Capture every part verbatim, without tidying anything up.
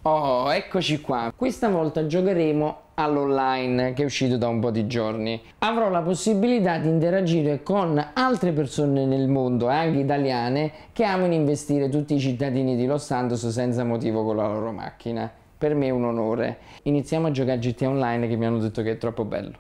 Oh, eccoci qua. Questa volta giocheremo all'online che è uscito da un po' di giorni. Avrò la possibilità di interagire con altre persone nel mondo, anche italiane, che amano investire tutti i cittadini di Los Santos senza motivo con la loro macchina. Per me è un onore. Iniziamo a giocare a G T A Online, che mi hanno detto che è troppo bello.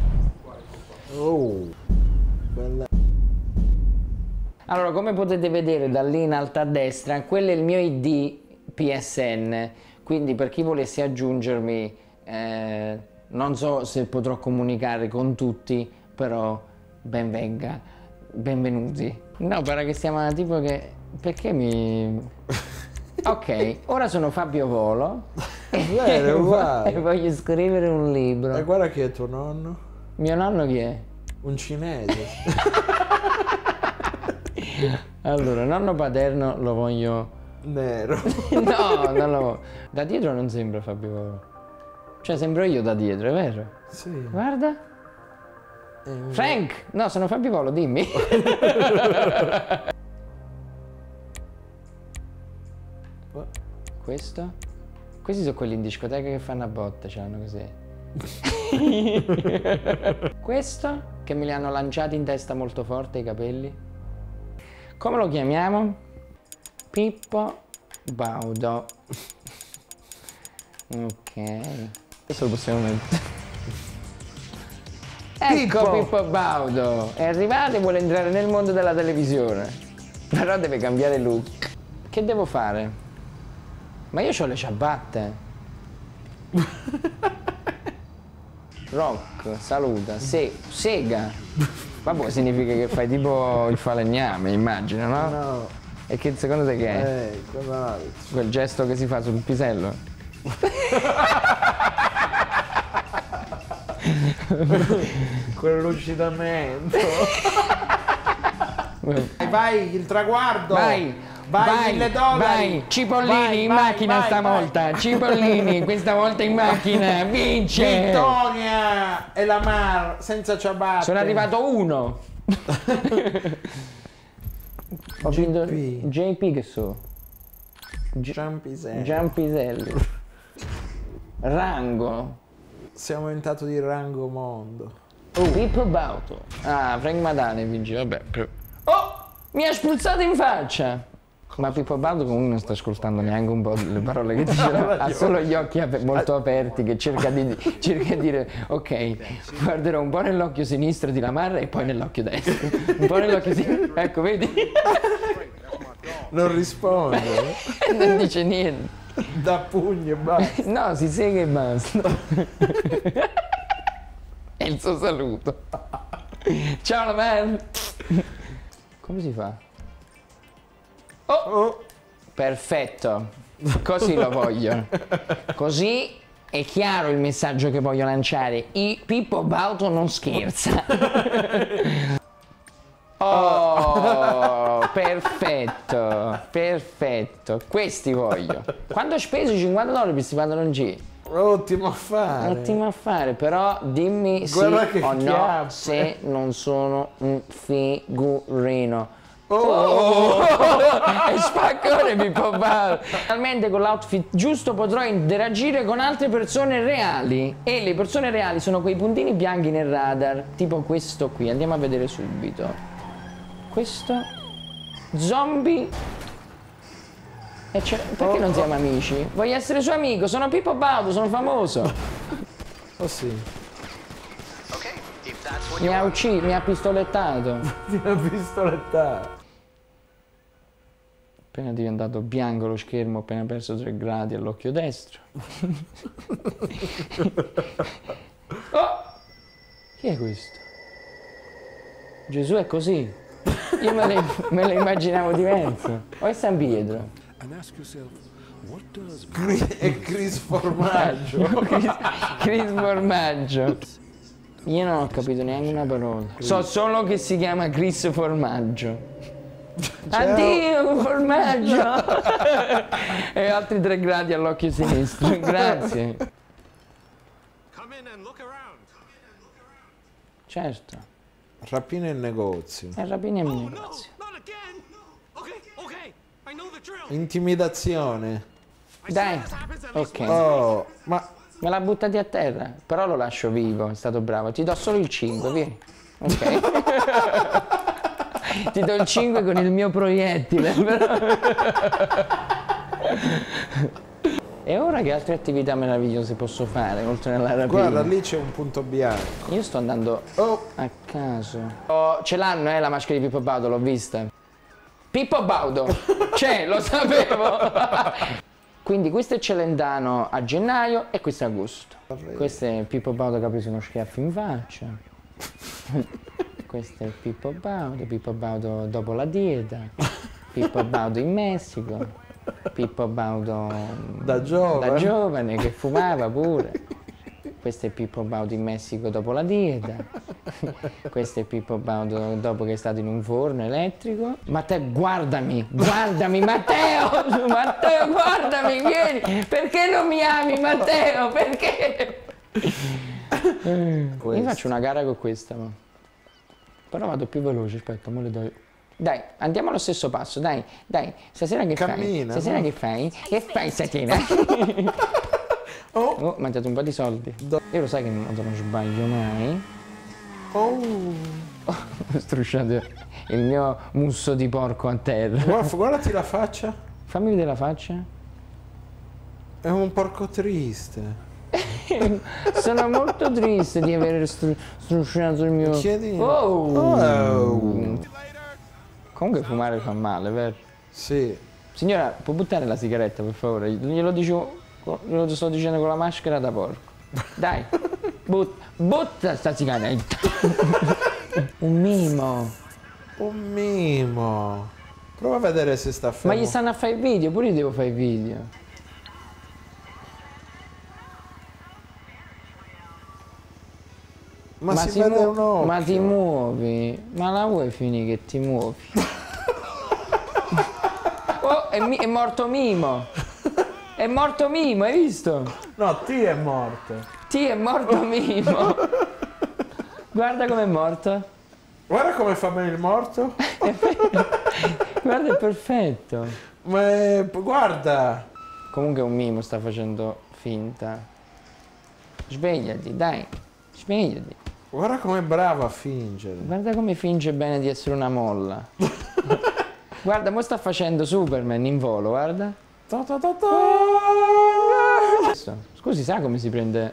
Oh, bella. Allora, come potete vedere da lì in alto a destra, quello è il mio I D P S N, quindi per chi volesse aggiungermi, eh, non so se potrò comunicare con tutti, però ben venga, benvenuti. No, pare che siamo tipo che... perché mi... Ok, ora sono Fabio Volo e, Vero, e voglio scrivere un libro. E guarda chi è tuo nonno? Mio nonno chi è? Un cinese. Allora, nonno paterno lo voglio... Nero. No, non lo... Da dietro non sembra Fabio Volo. Cioè, sembro io da dietro, è vero? Sì. Guarda. un... Frank! No, sono Fabio Volo, dimmi. Questo? Questi sono quelli in discoteca che fanno a botte, c'hanno così. Questo? Che me li hanno lanciati in testa molto forte i capelli. Come lo chiamiamo? Pippo Baudo. Ok. Questo lo possiamo mettere. Ecco Pippo. Pippo Baudo. È arrivato e vuole entrare nel mondo della televisione. Però deve cambiare look. Che devo fare? Ma io ho le ciabatte. Rock, saluta, se, sega. Vabbè, significa che fai tipo il falegname, immagino, no? No. E che secondo te che è? Eh, cos'altro? Quel gesto che si fa sul pisello? Quel lucidamento. Vai, il traguardo. Vai! Vai, vai, mille dollari. Vai, Cipollini vai, in vai, macchina vai, stavolta, vai. Cipollini questa volta in macchina, vince! Vittoria e la Mar senza ciabatte. Sono arrivato uno. Ho vinto J P che so? Giampiselli. Giampiselli. Rango. Siamo diventati di rango mondo. Oh. Pippo Baudo. Ah, Frank Madane vince, vabbè. Oh! Mi ha spruzzato in faccia! Ma Pippo Baudo comunque non sta ascoltando neanche un po' le parole che dice, no, ha solo gli occhi ap molto aperti che cerca di, cerca di dire ok, guarderò un po' nell'occhio sinistro di Lamar e poi nell'occhio destro, un po' nell'occhio sinistro, ecco vedi? Non risponde. Non dice niente. Da pugni e basta. No, si sega e basta. È il suo saluto. Ciao Lamar! Come si fa? Oh. Oh. Perfetto, così lo voglio. Così è chiaro il messaggio che voglio lanciare. I Pippo Baudo non scherza. Oh, perfetto, perfetto. Questi voglio. Quando ho speso i cinquanta dollari per questi pantaloncini? Ottimo affare. Ottimo affare, però dimmi Guarda sì che o no chiappe. se non sono un figurino. Oh, oh, e spaccone Pippo Baudo. Finalmente con l'outfit giusto potrò interagire con altre persone reali, e le persone reali sono quei puntini bianchi nel radar, tipo questo qui. Andiamo a vedere subito. Questo zombie. E perché oh, non siamo oh. amici? Voglio essere suo amico, sono Pippo Baudo, sono famoso. Oh sì. Mi ha ucciso, mi ha pistolettato. Mi ha pistolettato. Appena diventato bianco lo schermo, ho appena perso tre gradi all'occhio destro. Oh! Chi è questo? Gesù è così. Io me lo me immaginavo diverso. O è San Pietro? È Chris Formaggio. Chris, Chris Formaggio. Io non ho capito neanche una parola. So solo che si chiama Chris Formaggio. Ciao. Addio formaggio. E altri tre gradi all'occhio sinistro. Grazie. Certo. Rapina in negozio. È rapina in negozio. Intimidazione. Dai, ok. Oh, ma... Me l'ha buttati a terra, però lo lascio vivo, è stato bravo. Ti do solo il cinque, vieni. Ok. Ti do il cinque con il mio proiettile. Però... E ora che altre attività meravigliose posso fare, oltre alla rapina? Guarda, lì c'è un punto bianco. Io sto andando Oh. a caso. Oh, ce l'hanno, eh, la maschera di Pippo Baudo, l'ho vista. Pippo Baudo! C'è, lo sapevo! Quindi questo è Celentano a gennaio e questo è agosto. Questo è Pippo Baudo che ha preso uno schiaffo in faccia. Questo è Pippo Baudo, Pippo Baudo dopo la dieta. Pippo Baudo in Messico. Pippo Baudo Da giovane. da giovane che fumava pure. Questo è Pippo Baudo in Messico dopo la dieta. Questo è Pippo Baudo dopo che è stato in un forno elettrico. Matteo, guardami, guardami, Matteo! Matteo, guardami, vieni! Perché non mi ami, Matteo? Perché? Io faccio una gara con questa, ma... però vado più veloce, aspetta, mo le do... Dai, andiamo allo stesso passo, dai, dai, stasera che Cammina, fai? Stasera no? che fai? Che fai stasera? Oh. Oh, mi ha dato un po' di soldi. Do- Io lo sai che non, non sbaglio mai. Oh. Ho strusciato il mio musso di porco a terra. Guarda, guardati la faccia. Fammi vedere la faccia. È un porco triste. Sono molto triste di aver stru- strusciato il mio... Chiedi... Oh! Oh. Comunque fumare fa male, vero? Sì. Signora, può buttare la sigaretta, per favore? Glielo dicevo, glielo sto dicendo con la maschera da porco. Dai, but, butta sta sigaretta. Un mimo. Un mimo. Prova a vedere se sta fermo. Ma gli stanno a fare i video, pure io devo fare i video. Ma, Ma si si vede muo- un occhio. ma ti muovi? Ma la vuoi finire che ti muovi? Oh, è, mi- è morto Mimo! È morto Mimo, hai visto? No, T è morto. Ti è morto Mimo! Guarda com'è morto! Guarda come fa bene il morto. Guarda, è perfetto! Ma è... guarda. Comunque un Mimo sta facendo finta. Svegliati, dai! Svegliati! Guarda com'è bravo a fingere. Guarda come finge bene di essere una molla! Guarda, mo sta facendo Superman in volo, guarda! Ta ta ta ta. Scusi, sa come si prende?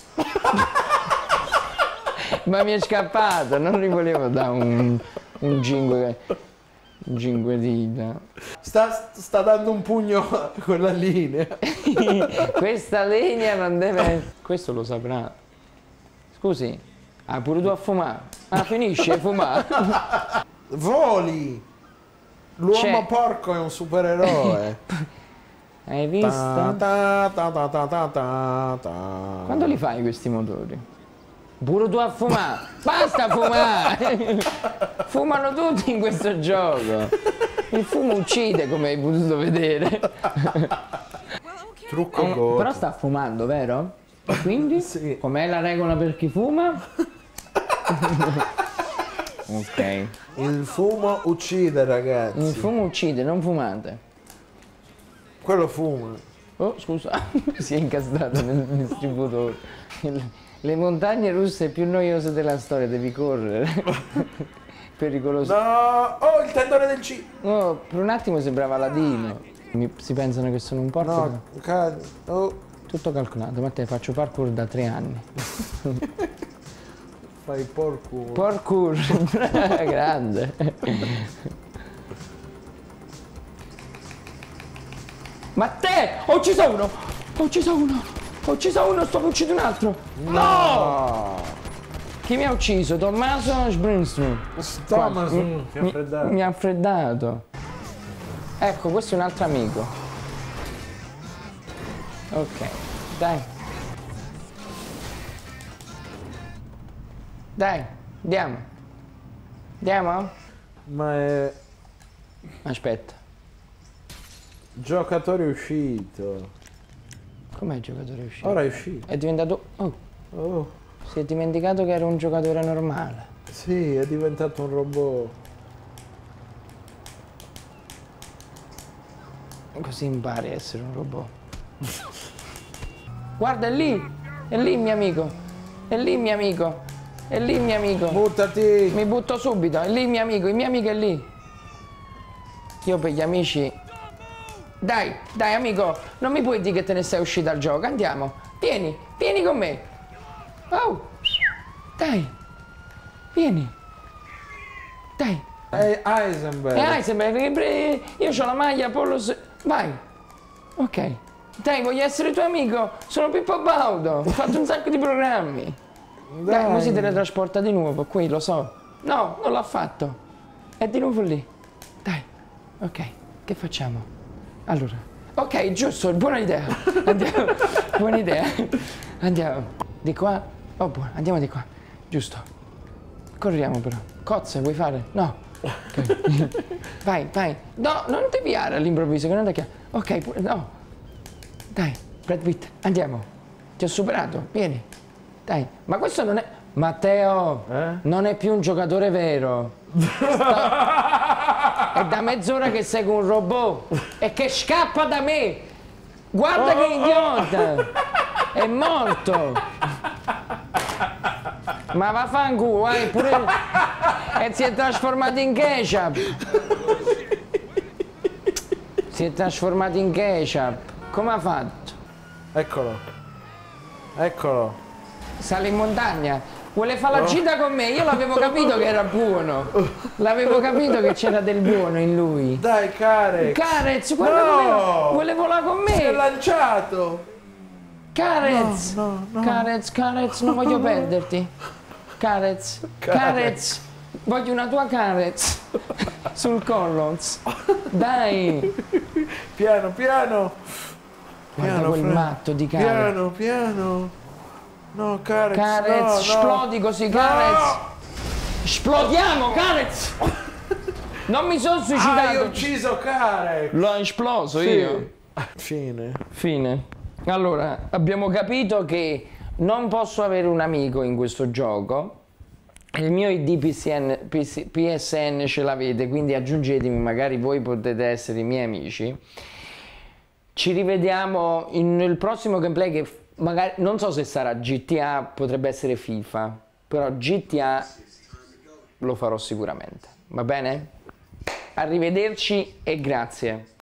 Ma mi è scappato, non gli volevo dare un, un cinque, un cinque dita. Sta, sta dando un pugno a quella linea. Questa linea non deve... Questo lo saprà. Scusi, ah, pure tu a fumare. Ah, finisce a fumare. Voli! L'uomo C'è- porco è un supereroe. Hai visto? Ta ta ta ta ta ta ta ta. Quando li fai questi motori? Pure tu a fumare! Basta fumare! Fumano tutti in questo gioco! Il fumo uccide, come hai potuto vedere. Trucco Eh, goto. però sta fumando, vero? E quindi? Sì. Com'è la regola per chi fuma? Ok. Il fumo uccide, ragazzi. Il fumo uccide, non fumate. Quello fuma. Oh, scusa, si è incastrato nel distributore. Le montagne russe più noiose della storia, devi correre. Pericoloso. No! Oh, il tendone del C. Oh, per un attimo sembrava Ladino. Mi- si pensano che sono un porco. No, cade. Oh, Tutto calcolato, ma te faccio parkour da tre anni. fai porco. Parkour, grande. Ma te, ho ucciso uno! Ho ucciso uno! Ho ucciso uno, sto per uccidere un altro! No! Chi mi ha ucciso? Tommaso Sbrinstrom. Thomas, Qua- mm, ti ha mi- freddato. Mi ha freddato. Ecco, questo è un altro amico. Ok, dai. Dai, andiamo. Andiamo? Ma è Aspetta. giocatore uscito. Com'è il giocatore uscito? Ora è uscito. È diventato... Oh, Oh, si è dimenticato che era un giocatore normale. sì, è diventato un robot. Così impari a essere un robot. Guarda, è lì, è lì il mio amico, è lì il mio amico, è lì il mio amico. Buttati. Mi butto subito, è lì il mio amico, il mio amico è lì. Io per gli amici... Dai, dai amico, non mi puoi dire che te ne sei uscito dal gioco, andiamo. Vieni, vieni con me. Oh, dai, vieni. Dai. È Heisenberg. E Heisenberg, io ho la maglia Apollo... Vai. Ok. Dai, voglio essere tuo amico. Sono Pippo Baudo. Ho fatto un sacco di programmi. Dai, Dai mo si teletrasporta di nuovo qui, lo so. No, non l'ha fatto. È di nuovo lì. Dai. Ok, che facciamo? Allora. Ok, giusto, buona idea. Andiamo. Buona idea. Andiamo. Di qua. Oh, buono. Andiamo di qua. Giusto. Corriamo però. Cozze, vuoi fare? No. Okay. Vai, vai. No, non deviare all'improvviso, che non è chiaro. Ok, no. Dai, Brad Pitt, andiamo. Ti ho superato, vieni. Dai, ma questo non è... Matteo, eh? Non è più un giocatore vero. Sta... È da mezz'ora che sei con un robot e che scappa da me. Guarda oh, che idiota. Oh. È morto. Ma vaffanculo, vai pure... E si è trasformato in ketchup. Si è trasformato in ketchup. Come ha fatto? Eccolo. Eccolo. Sale in montagna. Vuole fare la gita con me? Io l'avevo capito che era buono. L'avevo capito che c'era del buono in lui. Dai, Carex. Carex, guarda no. come vuole volare con me. Si è lanciato. Carex. No, no, no. Carex, Carex, non voglio perderti. Carex. Carex. Voglio una tua Carex. Sul collo. Dai. Piano, piano. Guarda Piano, quel Fred. matto di Carex. Piano, piano. No, Carex, Carex, no, esplodi no. così, no. Carex. Esplodiamo, Carex. Non mi sono suicidato. Hai ucciso Carex. L'ho esploso sì. io. Fine. Fine. Allora, abbiamo capito che non posso avere un amico in questo gioco. Il mio I D P S N ce l'avete, quindi aggiungetemi, magari voi potete essere i miei amici. Ci rivediamo in, nel prossimo gameplay che magari, non so se sarà G T A, potrebbe essere FIFA, però G T A lo farò sicuramente. Va bene? Arrivederci e grazie.